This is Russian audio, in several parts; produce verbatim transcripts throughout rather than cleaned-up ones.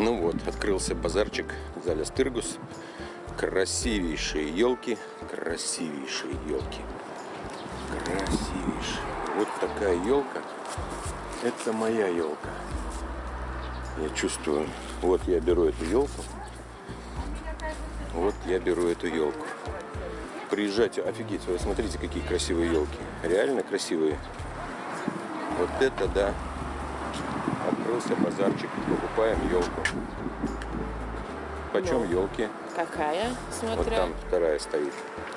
Ну вот, открылся базарчик Залез Тыргус. Красивейшие елки, красивейшие елки, красивейшие. Вот такая елка. Это моя елка. Я чувствую. Вот я беру эту елку. Вот я беру эту елку. Приезжайте, офигеть, вы смотрите, какие красивые елки. Реально красивые. Вот это да. Открылся базарчик. Покупаем елку. Почем елки? Какая? Смотря. Вот там вторая стоит.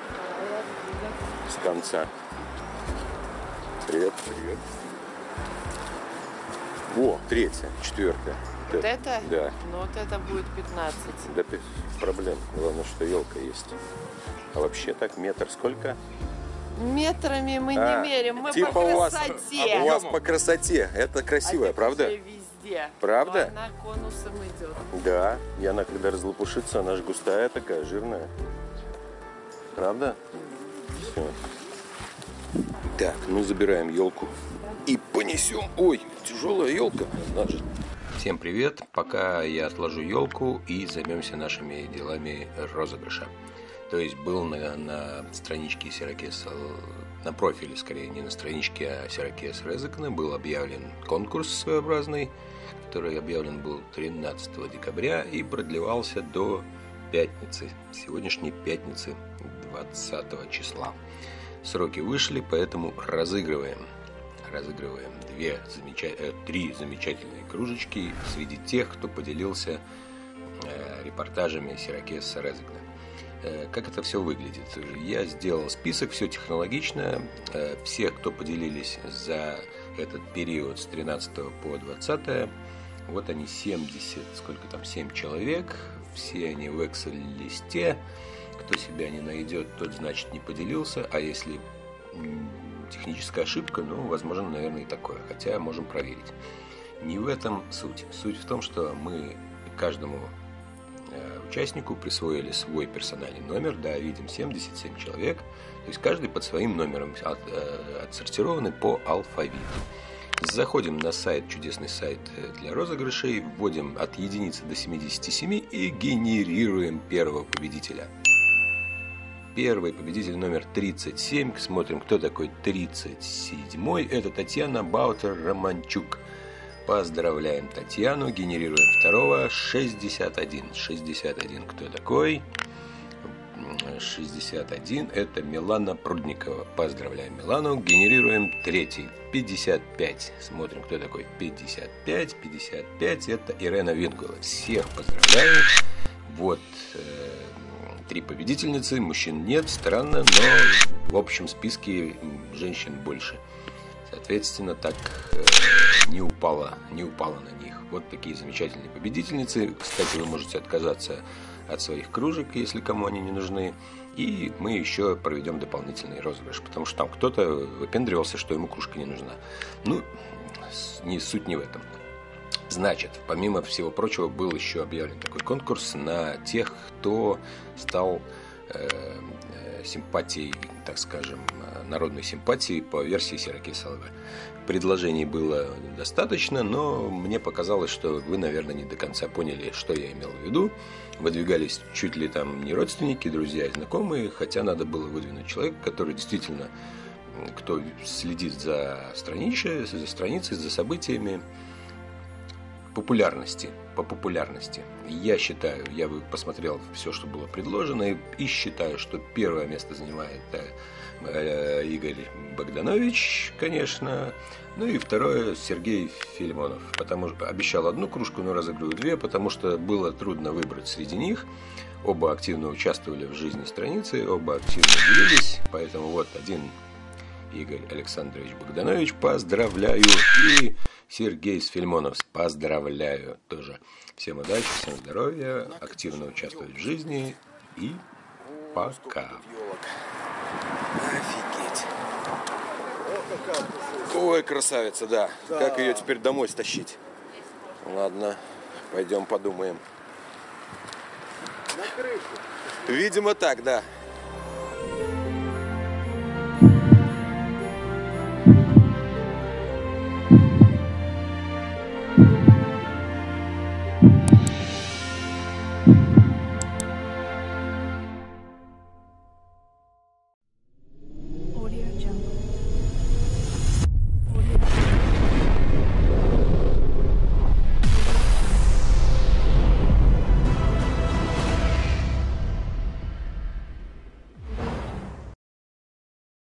С конца. Привет, привет. О, третья, четвертая. Вот это? Да. Ну вот это будет пятнадцать. Да без проблем. Главное, что елка есть. А вообще так метр сколько? Метрами мы А, не мерим, мы типа по у вас, красоте. а у вас по красоте. Это красиво, а правда? Везде. Правда? Она конусом идет. Да. И она, когда разлопушится, она же густая такая, жирная. Правда? Все. Так, ну забираем елку и понесем. Ой, тяжелая елка. Значит. Всем привет. Пока я отложу елку и займемся нашими делами розыгрыша. То есть был на, на страничке Сиракеса, на профиле скорее, не на страничке, а Сиракес Резекне был объявлен конкурс своеобразный, который объявлен был тринадцатого декабря и продлевался до пятницы, сегодняшней пятницы, двадцатого числа. Сроки вышли, поэтому разыгрываем. Разыгрываем две замеча... три замечательные кружечки среди тех, кто поделился э, репортажами Сиракеса Резекне. Как это все выглядит? Я сделал список, все технологично. Всех, кто поделились за этот период с тринадцатого по двадцатое, вот они семьдесят, сколько там, семь человек. Все они в Excel-листе. Кто себя не найдет, тот, значит, не поделился. А если техническая ошибка, ну, возможно, наверное, и такое. Хотя можем проверить. Не в этом суть. Суть в том, что мы каждому участнику присвоили свой персональный номер, да, видим семьдесят семь человек, то есть каждый под своим номером от, э, отсортированы по алфавиту. Заходим на сайт, чудесный сайт для розыгрышей, вводим от единицы до семидесяти семи и генерируем первого победителя. Первый победитель номер тридцать семь, смотрим, кто такой тридцать седьмой, это Татьяна Баутер-Романчук. Поздравляем Татьяну, генерируем второго, шестьдесят один. шестьдесят один кто такой? шестьдесят один это Милана Прудникова. Поздравляем Милану, генерируем третий, пятьдесят пять. Смотрим, кто такой пятьдесят пять. пятьдесят пять это Ирена Вингула. Всех поздравляю. Вот э, три победительницы, мужчин нет, странно, но в общем списке женщин больше. Соответственно, так э, не упало, не упало на них. Вот такие замечательные победительницы. Кстати, вы можете отказаться от своих кружек, если кому они не нужны. И мы еще проведем дополнительный розыгрыш, потому что там кто-то выпендривался, что ему кружка не нужна. Ну, не, суть не в этом. Значит, помимо всего прочего, был еще объявлен такой конкурс на тех, кто стал э, симпатией, так скажем, народной симпатии по версии Сиракеса эл вэ. Предложений было достаточно, но мне показалось, что вы, наверное, не до конца поняли, что я имел в виду. Выдвигались чуть ли там не родственники, друзья и знакомые, хотя надо было выдвинуть человека, который действительно, кто следит за страницей, за страницей, за событиями, популярности, по популярности. Я считаю, я посмотрел все, что было предложено, и считаю, что первое место занимает э, Игорь Богданович, конечно, ну и второе Сергей Филимонов, потому что обещал одну кружку, но разыграю две, потому что было трудно выбрать среди них. Оба активно участвовали в жизни страницы, оба активно делились, поэтому вот один Игорь Александрович Богданович, поздравляю, и Сергей Филимонов, поздравляю тоже. Всем удачи, всем здоровья, активно участвовать в жизни и пока. Офигеть. Ой, красавица, да. да. Как ее теперь домой стащить? Ладно, пойдем подумаем. На крышу. Видимо, так, да.